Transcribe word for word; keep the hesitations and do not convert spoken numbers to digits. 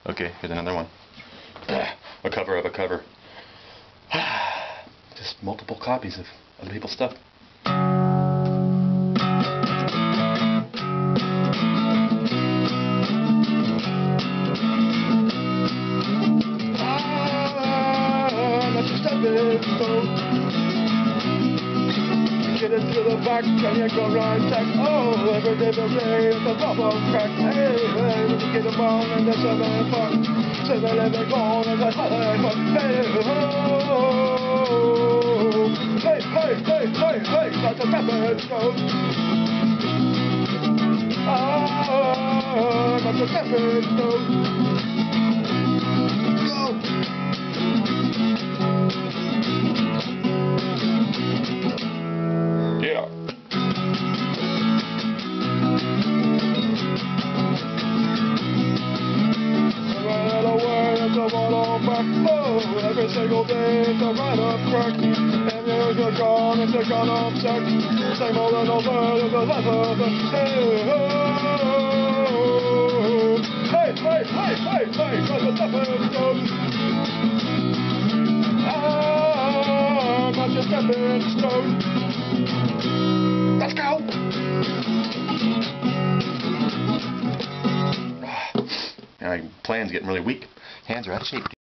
Okay, here's another one. A cover of a cover. Just multiple copies of other people's stuff. Get into the back and you go right back. Oh, every day the day it's a bubble crack. Hey, hey, we get them on and they're seven fun. Seven eleven gone and that's seven fun. Hey, oh, hey, hey, hey, hey, hey, that's a stepping stone. Ah, that's a stepping stone. Go. Yeah. Oh, every single day it's a right up crack. And you're gone, it's a gone up sack. Same old and over, there's a leather. Hey, hey, hey, hey, hey, that's a stepping stone. Ah, that's a stepping stone. Let's go! My plan's getting really weak. Hands are out of shape.